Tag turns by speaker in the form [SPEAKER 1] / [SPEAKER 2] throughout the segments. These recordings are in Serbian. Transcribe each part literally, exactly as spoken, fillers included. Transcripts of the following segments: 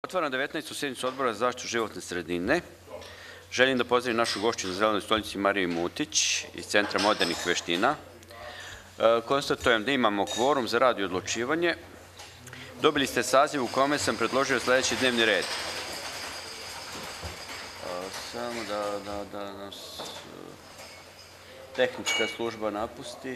[SPEAKER 1] Otvaram devetnaestu sednicu Odbora za zaštitu životne sredine. Želim da pozdravim našu gošću na Zelenoj stolici Mariju Mutić iz Centra modernih veština. Konstatujem da imamo kvorum za rad i odlučivanje. Dobili ste saziv u kome sam predložio sledeći dnevni red. Samo da nas tehnička služba napusti.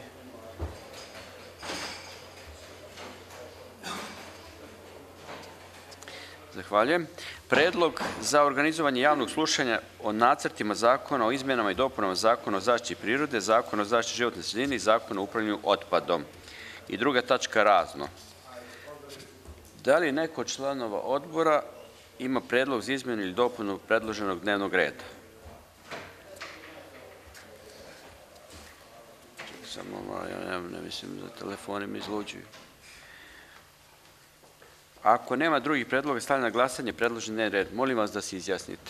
[SPEAKER 1] Zahvaljujem. Predlog za organizovanje javnog slušanja o nacrtima zakona o izmenama i dopunama Zakona o zaštiti prirode, Zakona o zaštiti životne sredine i Zakona o upravljanju otpadom. I druga tačka razno. Da li neko od članova odbora ima predlog za izmenu ili dopunu predloženog dnevnog reda? Samo, ja ne mislim da telefoni mi izluđuju. Ako nema drugih predloga, stavljam na glasanje predloženi dnevni red. Molim vas da se izjasnite.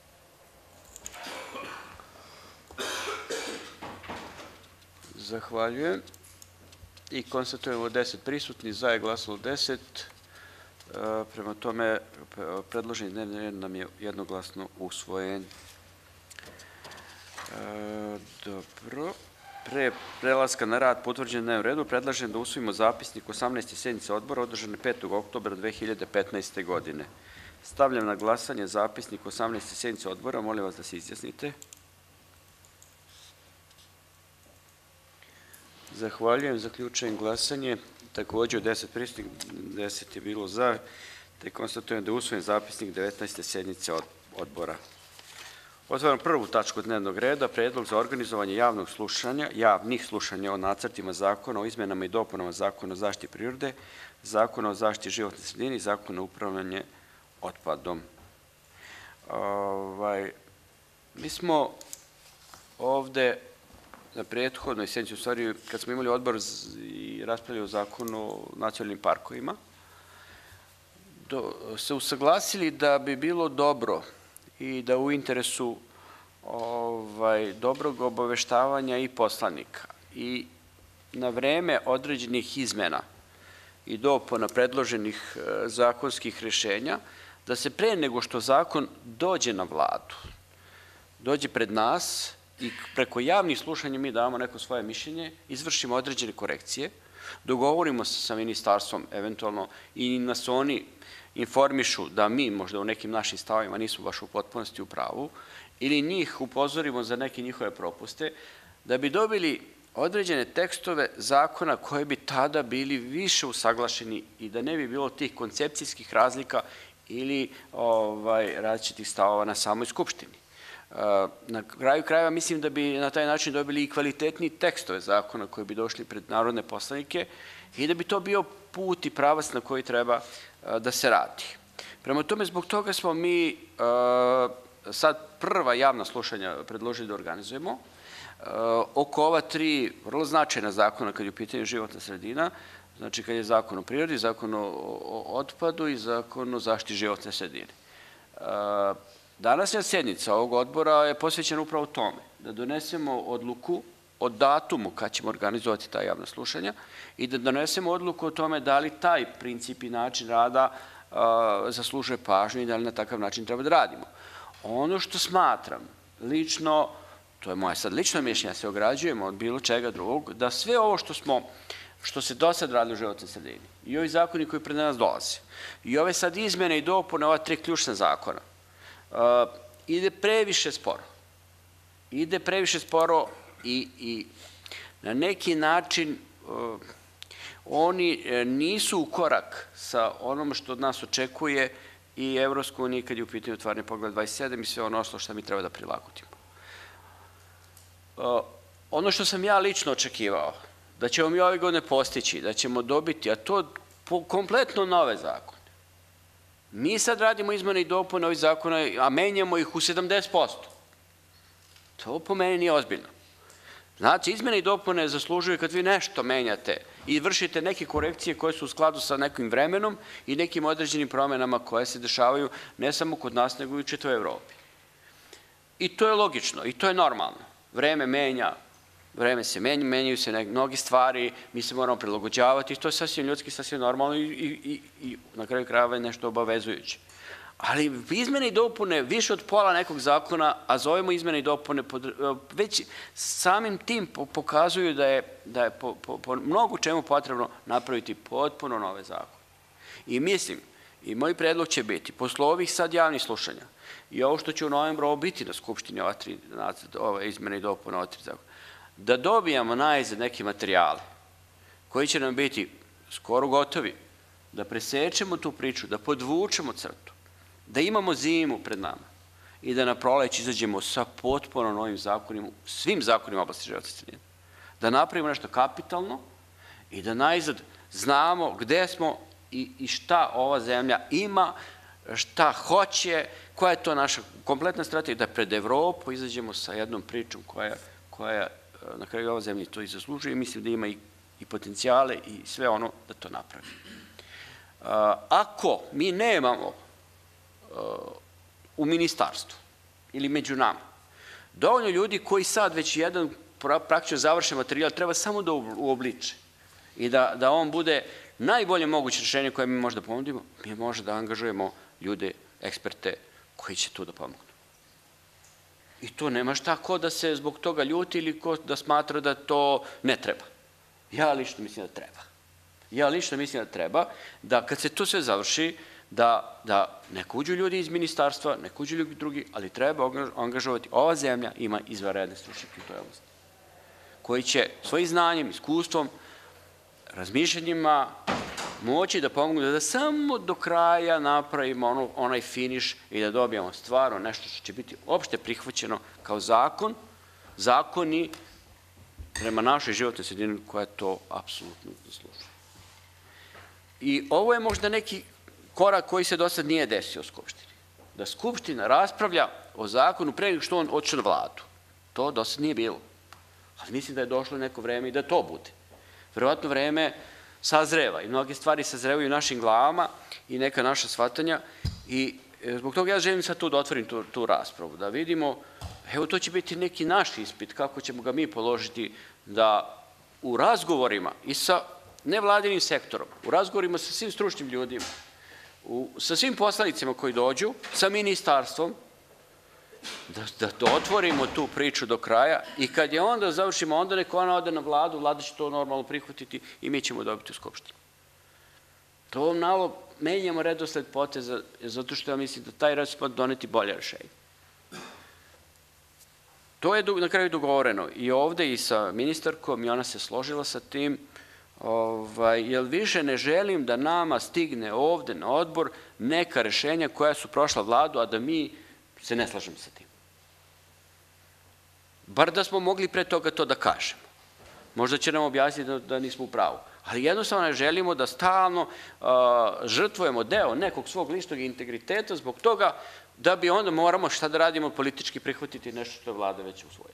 [SPEAKER 1] Zahvaljujem. I konstatujemo deset prisutnih, za je glasalo deset. Prema tome, predloženi dnevni red nam je jednoglasno usvojen. Dobro. Pre prelaska na rad po utvrđenom dnevnom redu, predlažem da usvojimo zapisnik osamnaeste sednice odbora održane petog oktobra dve hiljade petnaeste. godine. Stavljam na glasanje zapisnik osamnaeste sednice odbora. Molim vas da se izjasnite. Zahvaljujem. Zaključujem glasanje. Takođe od deset prisutnih, deset je bilo za, te konstatujem da je usvojen zapisnik devetnaeste sednice odbora. Otvaram prvu tačku dnevnog reda, predlog za organizovanje javnog slušanja, javnih slušanja o nacrtima zakona o izmenama i dopunama Zakona o zaštiti prirode, Zakona o zaštiti životne sredine i Zakona o upravljanju otpadom. Mi smo ovde na prethodnoj sednici, u stvari kad smo imali odbor i raspravljali o Zakonu o nacionalnim parkovima, se usaglasili da bi bilo dobro i da u interesu dobrog obaveštavanja i poslanika i na vreme određenih izmena i dopuna predloženih zakonskih rešenja, da se pre nego što zakon dođe na Vladu, dođe pred nas i preko javnih slušanja mi damo neko svoje mišljenje, izvršimo određene korekcije, dogovorimo se sa ministarstvom eventualno i nas oni informišu da mi možda u nekim našim stavovima nismo baš u potpunosti u pravu ili njih upozorimo za neke njihove propuste, da bi dobili određene tekstove zakona koji bi tada bili više usaglašeni i da ne bi bilo tih koncepcijskih razlika ili različitih stavova na samoj Skupštini. Na kraju krajeva mislim da bi na taj način dobili i kvalitetniji tekstove zakona koji bi došli pred narodne poslanike i da bi to bio put i pravac na koji treba da se radi. Prema tome, zbog toga smo mi sad prva javna slušanja predložili da organizujemo oko ova tri vrlo značajna zakona kad je u pitanju životna sredina, znači kad je Zakon o prirodi, Zakon o otpadu i Zakon o zaštiti životne sredine. Današnja sednica ovog odbora je posvećena upravo tome, da donesemo odluku o datumu kad ćemo organizovati ta javna slušanja i da donesemo odluku o tome da li taj princip i način rada zaslužuje pažnju i da li na takav način treba da radimo. Ono što smatram lično, to je moje sad lično mišljenje, ja se ograđujem od bilo čega drugog, da sve ovo što smo, što se do sad radilo u životnoj sredini i ovi zakoni koji pred nas dolaze i ove sad izmene i dopune ova tri ključna zakona, ide previše sporo. Ide previše sporo i na neki način oni nisu u korak sa onom što od nas očekuje i Evropska unija kad je u pitanju otvaranje Poglavlja dvadeset sedam i sve ono ostalo što mi treba da prilagodimo. Ono što sam ja lično očekivao, da ćemo mi ove godine postići, da ćemo dobiti, a to kompletno nove zakone. Mi sad radimo izmene i dopune ovih zakona, a menjamo ih u sedamdeset posto. To po meni nije ozbiljno. Znači, izmene i dopune zaslužuju kad vi nešto menjate i vršite neke korekcije koje su u skladu sa nekim vremenom i nekim određenim promenama koje se dešavaju ne samo kod nas, nego i u čitavoj Evropi. I to je logično i to je normalno. Vreme menja, vreme se menja, menjaju se mnogi stvari, mi se moramo prilagođavati i to je sasvim ljudski, sasvim normalno i na kraju krajeva je nešto obavezujuće. Ali izmene i dopune više od pola nekog zakona, a zovemo izmene i dopune, već samim tim pokazuju da je, da je po, po, po mnogo čemu potrebno napraviti potpuno nove zakone. I mislim, i moj predlog će biti, posle ovih sad javnih slušanja, i ovo što će u novembru biti na Skupštini, ova tri, ove izmene i dopune, ova tri zakona, da dobijamo najzad neke materijale koji će nam biti skoro gotovi, da presečemo tu priču, da podvučemo crtu, da imamo zimu pred nama i da na proleće izađemo sa potpuno novim zakonima, svim zakonima oblasti životne sredine. Da napravimo nešto kapitalno i da najzad znamo gde smo i, i šta ova zemlja ima, šta hoće, koja je to naša kompletna strategija, da pred Evropu izađemo sa jednom pričom koja, koja na kraju ova zemlja to i zaslužuje i mislim da ima i, i potencijale i sve ono da to napravi. Ako mi nemamo u ministarstvu ili među nama dovoljno ljudi koji sad već jedan praktično završen materijal treba samo da uobliče i da, da on bude najbolje moguće rješenje koje mi možda ponudimo, mi možemo da angažujemo ljude, eksperte koji će tu da pomognu. I to nema šta ko da se zbog toga ljuti ili ko da smatra da to ne treba. Ja lično mislim da treba. Ja lično mislim da treba da kad se to sve završi, da, da neko uđu ljudi iz ministarstva, neko uđu ljudi drugi, ali treba angažovati. Ova zemlja ima izvanredne stručnjake u toj oblasti, koji će svojim znanjem, iskustvom, razmišljanjima moći da pomognu da samo do kraja napravimo ono, onaj finiš i da dobijemo stvarno nešto što će biti opšte prihvaćeno kao zakon, zakoni prema našoj životnoj sredini koja to apsolutno zaslužuje. I ovo je možda neki korak koji se do sad nije desio u Skupštini. Da Skupština raspravlja o zakonu pre nego što on odšao na vladu. To do sad nije bilo. Ali mislim da je došlo neko vreme i da to bude. Verovatno vreme sazreva i mnoge stvari sazrevaju u našim glavama i neka naša shvatanja i zbog toga ja želim sad tu da otvorim tu, tu raspravu, da vidimo, evo to će biti neki naš ispit, kako ćemo ga mi položiti, da u razgovorima i sa nevladinim sektorom, u razgovorima sa svim stručnim ljudima, u, sa svim poslanicima koji dođu, sa ministarstvom, da, da to otvorimo tu priču do kraja i kad je onda završimo, onda neko ona ode na vladu, vlada će to normalno prihvatiti i mi ćemo dobiti u Skupštini. To malo menjamo redosled poteza, zato što ja mislim da taj redosled doneti bolje rešenje. To je na kraju dogovoreno i ovde i sa ministarkom i ona se složila sa tim, ovaj, jer više ne želim da nama stigne ovde na odbor neka rešenja koja su prošla vladu, a da mi se ne slažemo sa tim. Bar da smo mogli pre toga to da kažemo. Možda će nam objasniti da, da nismo u pravu. Ali jednostavno ne želimo da stalno uh, žrtvujemo deo nekog svog ličnog integriteta zbog toga da bi onda moramo šta da radimo politički prihvatiti nešto što je vlada već usvojila.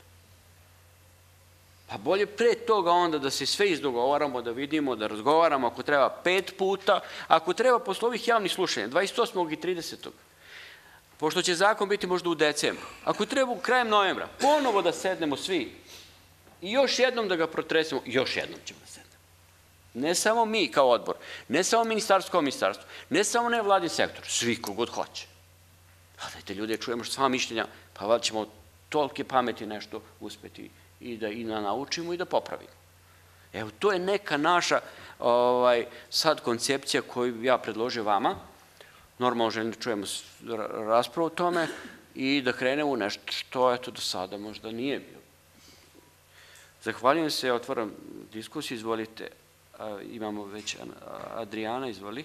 [SPEAKER 1] Pa bolje pre toga onda da se sve izdogovaramo, da vidimo, da razgovaramo ako treba pet puta, ako treba posle ovih javnih slušanja, dvadeset osmog i tridesetog pošto će zakon biti možda u decembru, ako treba u krajem novembra, ponovo da sednemo svi i još jednom da ga protresemo, još jednom ćemo da sednemo. Ne samo mi kao odbor, ne samo ministarstvo kao ministarstvo, ne samo nevladin sektor, svi kogod hoće. A dajte ljudi, čujemo sva mišljenja, pa valjda ćemo tolike pameti nešto uspeti i da i da naučimo i da popravimo. Evo, to je neka naša ovaj, sad koncepcija koju ja predložio vama. Normalno želim da čujemo raspravu o tome i da krenemo u nešto što eto do sada možda nije bilo. Zahvaljujem se, otvaram diskusiju, izvolite. Imamo već Adrijana, izvoli.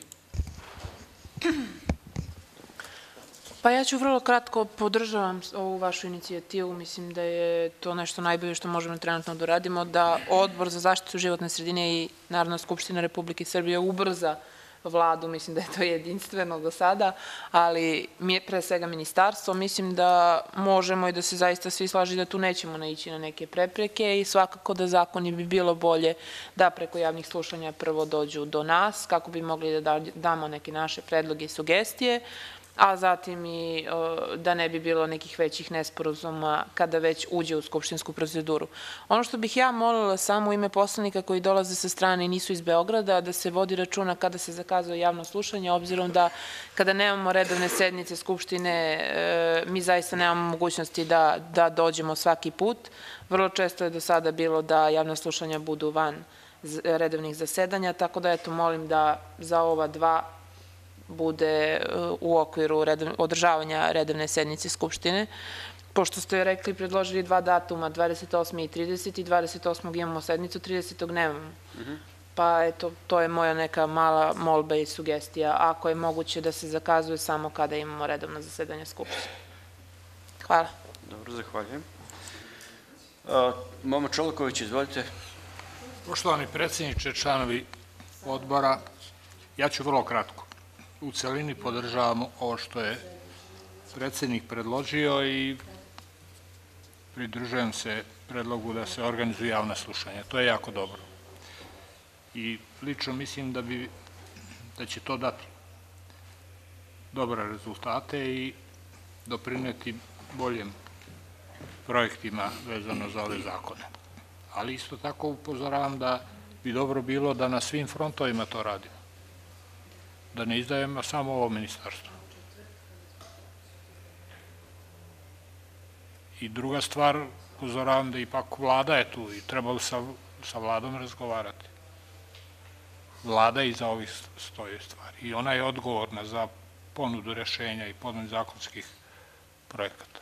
[SPEAKER 2] Pa ja ću vrlo kratko, podržavam ovu vašu inicijativu, mislim da je to nešto najbolje što možemo trenutno da radimo, da Odbor za zaštitu životne sredine i Narodna skupština Republike Srbije ubrza vladu, mislim da je to jedinstveno do sada, ali pre svega ministarstvo, mislim da možemo i da se zaista svi slaži da tu nećemo naići na neke prepreke i svakako da zakoni bi bilo bolje da preko javnih slušanja prvo dođu do nas, kako bi mogli da damo neke naše predloge i sugestije, a zatim i da ne bi bilo nekih većih nesporazuma kada već uđe u skupštinsku proceduru. Ono što bih ja molila samo u ime poslanika koji dolaze sa strane i nisu iz Beograda, da se vodi računa kada se zakazuje javno slušanje, obzirom da kada nemamo redovne sednice Skupštine, mi zaista nemamo mogućnosti da dođemo svaki put. Vrlo često je do sada bilo da javna slušanja budu van redovnih zasedanja, tako da eto molim da za ova dva bude u okviru održavanja redovne sednice Skupštine. Pošto ste rekli, predložili dva datuma, dvadeset osmog i tridesetog dvadeset osmog imamo sednicu, tridesetog nemamo. Pa eto, to je moja neka mala molba i sugestija, ako je moguće da se zakazuje samo kada imamo redovno zasedanje Skupštine. Hvala.
[SPEAKER 1] Dobro, zahvaljujem. Momo Čolaković, izvolite.
[SPEAKER 3] Poštovani predsjedniče, članovi odbora, ja ću vrlo kratko. U celini podržavamo ovo što je predsjednik predložio i pridružujem se predlogu da se organizuju javna slušanja. To je jako dobro. I lično mislim da bi da će to dati dobre rezultate i doprineti boljim projektima vezano za ove zakone. Ali isto tako upozoravam da bi dobro bilo da na svim frontovima to radimo. Da ne izdajemo samo ovo ministarstvo. I druga stvar, upozoravam da ipak vlada je tu i trebalo sa vladom razgovarati. Vlada iza ovih stoje stvari i ona je odgovorna za ponudu rešenja i ponudu zakonskih projekata.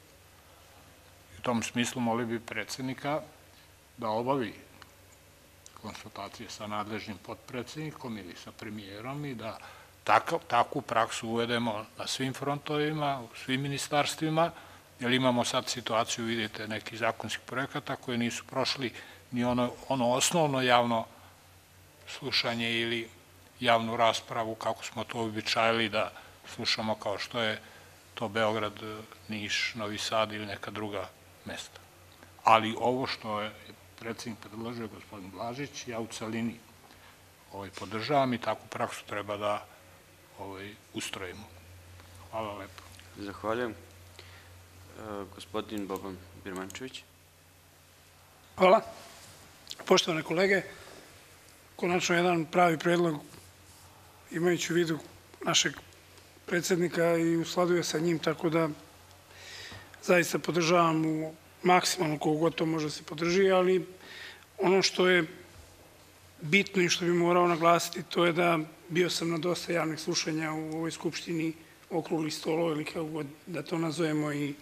[SPEAKER 3] U tom smislu moli bi predsjednika da obavi konsultacije sa nadležnim potpredsjednikom ili sa premijerom i da takvu praksu uvedemo na svim frontovima, u svim ministarstvima, jer imamo sad situaciju, vidite, nekih zakonskih projekata koji nisu prošli ni ono osnovno javno slušanje ili javnu raspravu, kako smo to običajili da slušamo kao što je to Beograd, Niš, Novi Sad ili neka druga mesta. Ali ovo što je predsjednik predložio, gospodin Blažić, ja u celini podržavam i takvu praksu treba da ustrojimo. Hvala lepo.
[SPEAKER 1] Zahvaljujem. Gospodin Boban Birmančević.
[SPEAKER 4] Hvala. Poštovane kolege, konačno jedan pravi predlog, imajući u vidu našeg predsjednika i u skladu je sa njim, tako da zaista podržavam u maksimalno koliko god to može da se podrži, ali ono što je bitno i što bi morao naglasiti, to je da bio sam na dosta javnih slušanja u ovoj Skupštini, okruglih stolova ili kako god da to nazovemo, i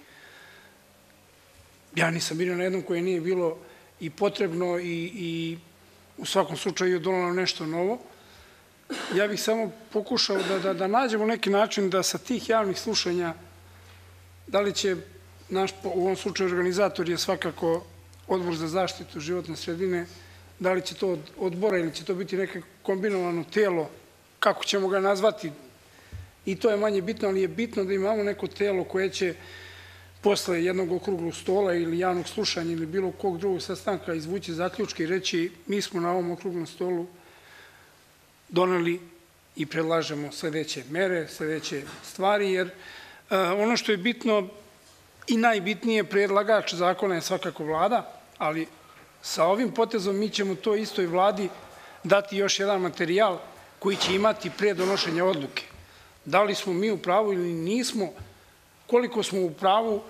[SPEAKER 4] ja nisam bio na jednom koje nije bilo i potrebno i u svakom slučaju donalo nešto novo. Ja bih samo pokušao da nađemo neki način da sa tih javnih slušanja, da li će naš, u ovom slučaju organizator je svakako Odbor za zaštitu životne sredine, da li će to od odbora ili će to biti neko kombinovano telo, kako ćemo ga nazvati, i to je manje bitno, ali je bitno da imamo neko telo koje će posle jednog okruglog stola ili javnog slušanja ili bilo kog drugog sastanka izvući zaključke i reći mi smo na ovom okruglom stolu doneli i predlažemo sledeće mere, sledeće stvari, jer ono što je bitno i najbitnije, predlagač zakona je svakako vlada, ali sa ovim potezom mi ćemo to istoj vladi dati još jedan materijal koji će imati pre donošenja odluke. Da li smo mi u pravu ili nismo, koliko smo u pravu,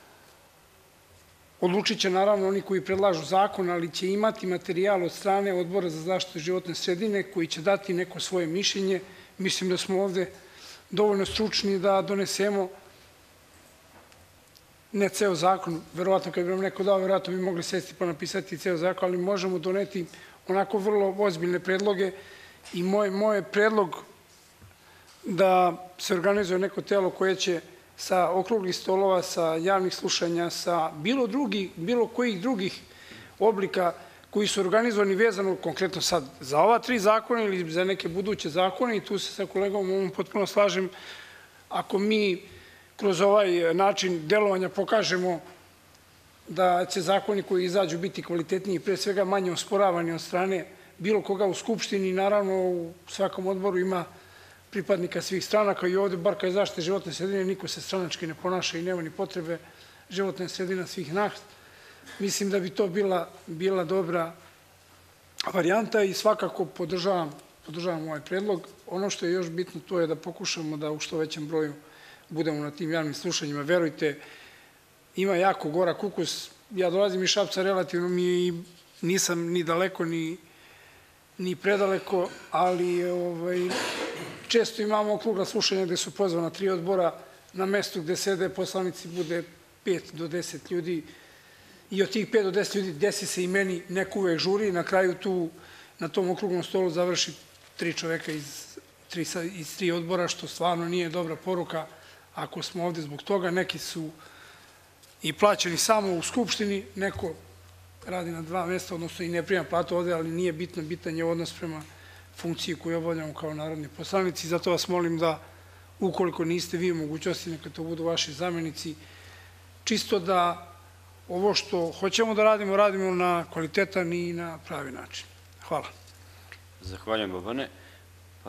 [SPEAKER 4] odlučit će naravno oni koji predlažu zakon, ali će imati materijal od strane Odbora za zaštitu životne sredine koji će dati neko svoje mišljenje. Mislim da smo ovde dovoljno stručni da donesemo ne ceo zakon, verovatno kad bi nam neko dao, verovatno bi mogli sesti pa napisati ceo zakon, ali možemo doneti onako vrlo ozbiljne predloge i moj je predlog da se organizuje neko telo koje će sa okruglih stolova, sa javnih slušanja, sa bilo drugih, bilo kojih drugih oblika koji su organizovani vezano konkretno sad za ova tri zakona ili za neke buduće zakone, i tu se sa kolegom ovom potpuno slažem, ako mi kroz ovaj način delovanja pokažemo da će zakoni koji izađu biti kvalitetniji, pre svega manje osporavani od strane bilo koga u Skupštini, naravno u svakom odboru ima pripadnika svih stranaka i ovde, bar kad je zaštite životne sredine, niko se stranački ne ponaša i nema ni potrebe životne sredina svih nas. Mislim da bi to bila, bila dobra varijanta i svakako podržavam, podržavam ovaj predlog. Ono što je još bitno to je da pokušamo da u što većem broju budemo na tim javnim slušanjima. Verujte, ima jako gorak ukus. Ja dolazim iz Šapca, relativno mi i nisam ni daleko ni, ni predaleko, ali ovaj, često imamo okrugla slušanja gde su pozvana tri odbora na mestu gde sede poslanici, bude pet do deset ljudi i od tih pet do deset ljudi desi se i meni neko uvek žuri i na kraju tu na tom okruglom stolu završi tri čoveka iz tri, iz tri odbora, što stvarno nije dobra poruka ako smo ovde zbog toga. Neki su i plaćeni samo u Skupštini, neko radi na dva mesta, odnosno i ne prima platu ovde, ali nije bitno, bitan je odnos prema funkciji koju obavljamo kao narodni poslanici. Zato vas molim da, ukoliko niste vi u mogućnosti, neka to budu vaši zamenici, čisto da ovo što hoćemo da radimo, radimo na kvalitetan i na pravi način. Hvala.
[SPEAKER 1] Zahvaljujem, Bobane. Pa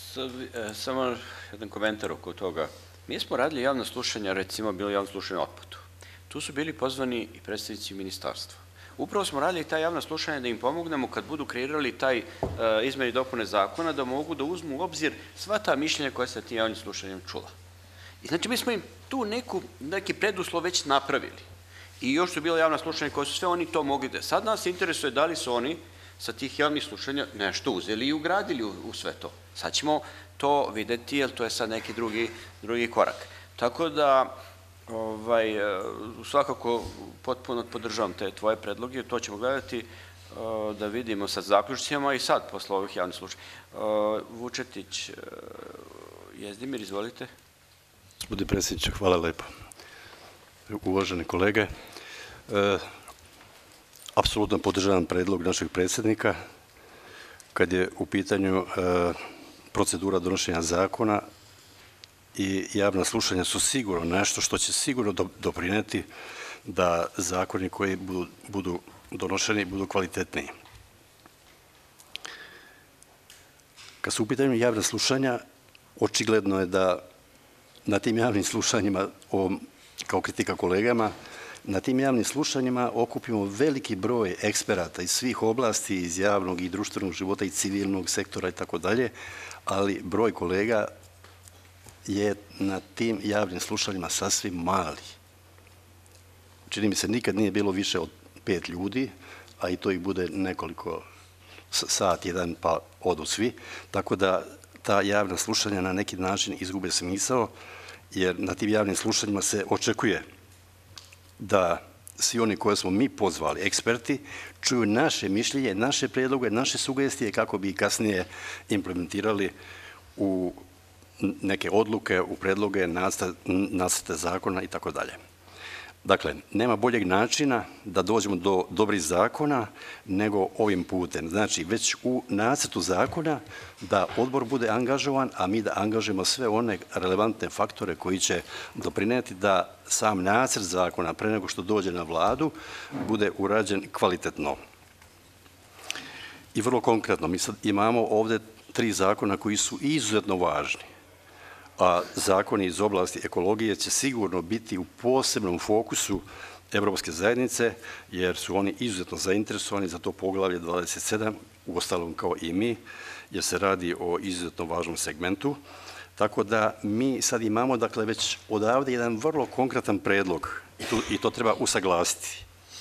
[SPEAKER 1] samo jedan komentar oko toga. Mi smo radili javna slušanja, recimo bilo javno slušanje o otpadu. Tu su bili pozvani i predstavnici ministarstva. Upravo smo radili ta javna slušanja da im pomognemo kad budu kreirali taj izmene i dopune zakona, da mogu da uzmu u obzir sva ta mišljenja koja se tim javnim slušanjem čula. I znači mi smo im tu neku, neki preduslov već napravili. I još su bila javna slušanja koja su sve oni to mogli da. Sad nas interesuje da li su oni sa tih javnih slušanja nešto uzeli i ugradili u, u sve to. Sad ćemo to videti, jer to je sad neki drugi, drugi korak. Tako da, ovaj, svakako potpuno podržavam te tvoje predloge, to ćemo gledati da vidimo sa zaključcima i sad posle ovih javnih slušanja. Vučetić, Jezdimir, izvolite.
[SPEAKER 5] Gospodine predsjedniče, hvala lepo. Uvaženi kolege, apsolutno podržavam predlog našeg predsjednika kad je u pitanju procedura donošenja zakona i javna slušanja su sigurno nešto što će sigurno doprineti da zakoni koji budu, budu donošeni budu kvalitetniji. Kad su u pitanju javna slušanja, očigledno je da na tim javnim slušanjima, kao kritika kolegama, na tim javnim slušanjima okupimo veliki broj eksperata iz svih oblasti, iz javnog i društvenog života i civilnog sektora i tako dalje, ali broj kolega je na tim javnim slušanjima sasvim mali. Čini mi se nikad nije bilo više od pet ljudi, a i to ih bude nekoliko sat, jedan, pa odu svi, tako da ta javna slušanja na neki način izgube smisao, jer na tim javnim slušanjima se očekuje da svi oni koje smo mi pozvali, eksperti, čuju naše mišljenje, naše predloge, naše sugestije kako bi kasnije implementirali u neke odluke, u predloge, nacrte zakona i tako dalje. Dakle, nema boljeg načina da dođemo do dobrih zakona nego ovim putem. Znači, već u nacrtu zakona da odbor bude angažovan, a mi da angažujemo sve one relevantne faktore koji će doprineti da sam nacrt zakona, pre nego što dođe na vladu, bude urađen kvalitetno. I vrlo konkretno, mi sad imamo ovde tri zakona koji su izuzetno važni. A zakoni iz oblasti ekologije će sigurno biti u posebnom fokusu Evropske zajednice, jer su oni izuzetno zainteresovani za to poglavlje dvadeset sedam, uostalom kao i mi, jer se radi o izuzetno važnom segmentu. Tako da mi sad imamo, dakle, već odavde jedan vrlo konkretan predlog i to treba usaglasiti.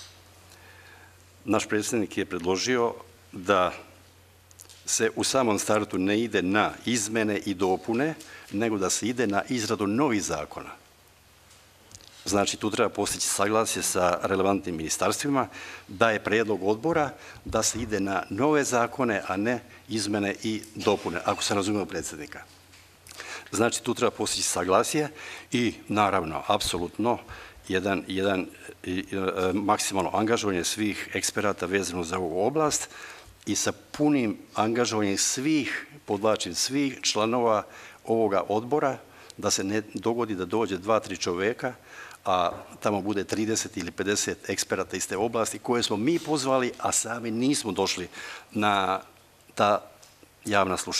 [SPEAKER 5] Naš predsjednik je predložio da se u samom startu ne ide na izmene i dopune, nego da se ide na izradu novih zakona. Znači, tu treba postići saglasje sa relevantnim ministarstvima, da je predlog odbora da se ide na nove zakone, a ne izmene i dopune, ako se razumemo predsjednika. Znači, tu treba postići saglasje i, naravno, apsolutno, jedan, jedan maksimalno angažovanje svih eksperata vezano za ovu oblast i sa punim angažovanjem svih, podvlačim, svih članova ovoga odbora, da se ne dogodi da dođe dva, tri čoveka, a tamo bude trideset ili pedeset eksperata iz te oblasti koje smo mi pozvali, a sami nismo došli na ta javna slušanja.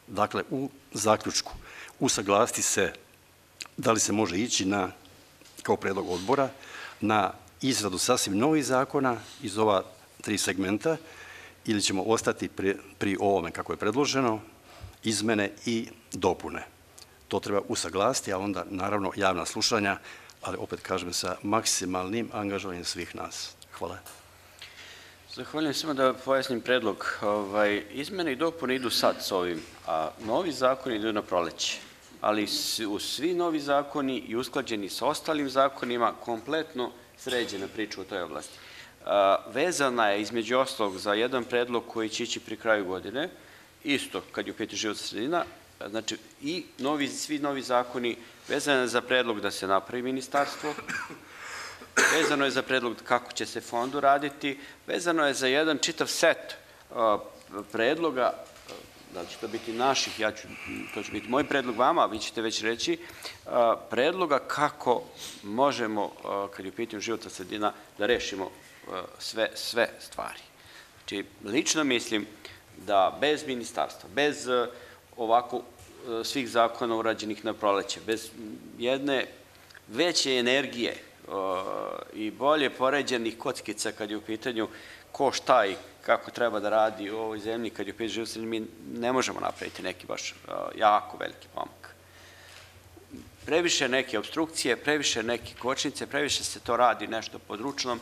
[SPEAKER 5] Dakle, u zaključku usaglasiti se da li se može ići na, kao predlog odbora, na izradu sasvim novih zakona iz ova tri segmenta ili ćemo ostati pri, pri ovome kako je predloženo, izmene i dopune. To treba usaglasiti, a onda naravno javna slušanja, ali opet kažem sa maksimalnim angažovanjem svih nas. Hvala.
[SPEAKER 1] Zahvaljujem samo da pojasnim predlog. Ovaj, izmene i dopune idu sad s ovim, a novi zakoni idu na proleće. Ali su svi novi zakoni i usklađeni sa ostalim zakonima kompletno sređena priča u toj oblasti. Vezana je između ostalog za jedan predlog koji će ići pri kraju godine, isto kad je u pitanju životna sredina, znači i novi, svi novi zakoni vezano je za predlog da se napravi ministarstvo, vezano je za predlog kako će se fond uraditi, vezano je za jedan čitav set predloga, da li će to biti naših, ja ću, to će biti moj predlog vama, vi ćete već reći, predloga kako možemo, kad je u pitanju životna sredina, da rešimo sve, sve stvari. Znači, lično mislim da bez ministarstva, bez ovako svih zakona urađenih na proleće, bez jedne veće energije i bolje poređenih kockica kad je u pitanju ko šta i kako treba da radi u ovoj zemlji, kad je u pitanju životna sredina, mi ne možemo napraviti neki baš jako veliki pomak. Previše neke obstrukcije, previše neke kočnice, previše se to radi nešto područnom,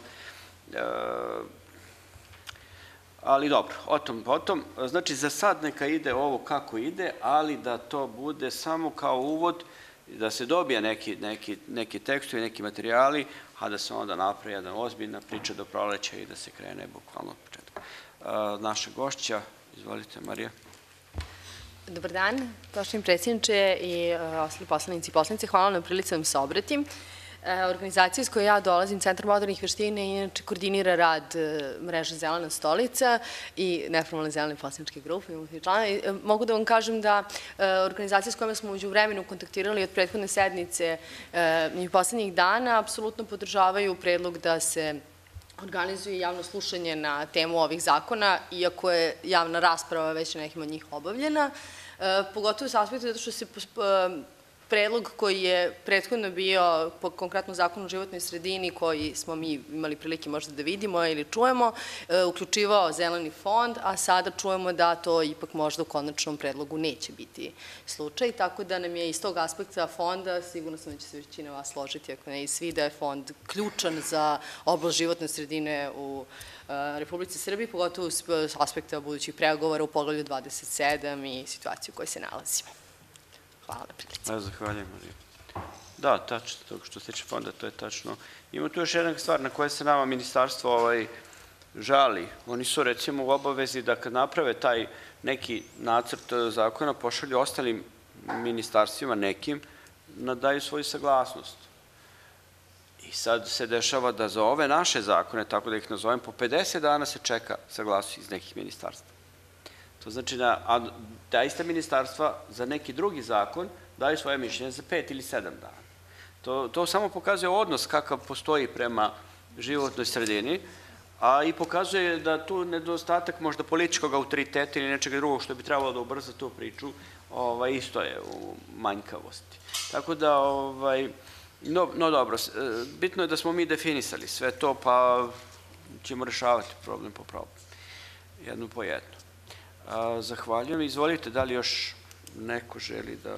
[SPEAKER 1] ali dobro, o tom potom. Znači, za sad neka ide ovo kako ide, ali da to bude samo kao uvod, da se dobije neki, neki, neki tekstovi, neki materijali, a da se onda napravi jedna ozbiljna priča do proleća i da se krene bukvalno od početka. Naša gošća, izvolite, Marija.
[SPEAKER 6] Dobar dan, poštovani predsjedniče i ostali poslanici i poslanice. Hvala na prilici da vam se obratim. Organizacija iz koje ja dolazim, Centar modernih veština, inače koordinira rad mreže Zelena stolica i neformalne zelene poslaničke grupe. Mogu da vam kažem da organizacije s kojima smo uđu vremenu kontaktirali od prethodne sednice i poslednjih dana apsolutno podržavaju predlog da se organizuje javno slušanje na temu ovih zakona, iako je javna rasprava već nekim od njih obavljena, pogotovo s aspekta zato što se predlog koji je prethodno bio po konkretnom zakonu o životnoj sredini, koji smo mi imali prilike možda da vidimo ili čujemo, uključivao zeleni fond, a sada čujemo da to ipak možda u konačnom predlogu neće biti slučaj, tako da nam je iz tog aspekta fonda, sigurno sam da će se većina vas složiti, ako ne i svi, da je fond ključan za oblast životne sredine u Republici Srbiji, pogotovo s aspekta budućih pregovora u poglavlju dvadeset sedam i situaciju u kojoj se nalazimo. Hvala na prilici.
[SPEAKER 1] Zahvaljujem, Marija. Da, tačno, to što se tiče fonda, to je tačno. Ima tu još jedna stvar na koje se nama ministarstvo žali. Oni su recimo u obavezi da kad naprave taj neki nacrt zakona pošalju ostalim ministarstvima nekim, daju svoju saglasnost. I sad se dešava da za ove naše zakone, tako da ih nazovem, po pedeset dana se čeka saglasnost iz nekih ministarstva. To znači da ta ista ministarstva za neki drugi zakon daju svoje mišljenje za pet ili sedam dana. To, to samo pokazuje odnos kakav postoji prema životnoj sredini, a i pokazuje da tu nedostatak možda političkog autoriteta ili nečega drugog što bi trebalo da ubrza tu priču, ovaj, isto je u manjkavosti. Tako da, ovaj, no, no dobro, bitno je da smo mi definisali sve to, pa ćemo rešavati problem po problem. Jedno po jedno. Zahvaljujem. Izvolite, da li još neko želi da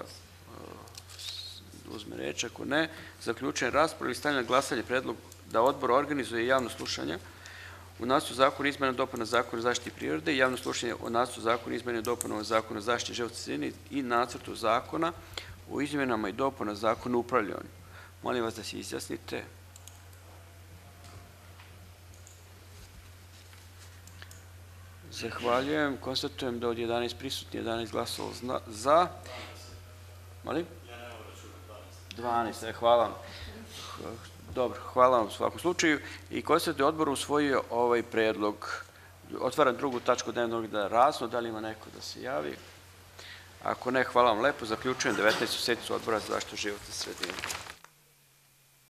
[SPEAKER 1] uzme reč? Ako ne, zaključujem raspravu i stavljam na glasanje predlog da odbor organizuje javno slušanje u nacrtu zakona izmena i dopuna zakona o zaštiti prirode i javno slušanje o nacrtu zakona izmena i dopuna zakona o zaštiti životne sredine i nacrtu zakona o izmenama i dopuna zakona o upravljanju. Molim vas da se izjasnite. Zahvaljujem. Konstatujem da od jedanaest prisutnih jedanaest glasalo za. Molim? dvanaest. Hvala vam. Dobro, hvala vam u svakom slučaju. I konstatujem da je odbor usvojio ovaj predlog. Otvaram drugu tačku dnevnog reda razno. Da li ima neko da se javi? Ako ne, hvala vam lepo. Zaključujem devetnaestu sednicu odbora za zaštitu životne sredine.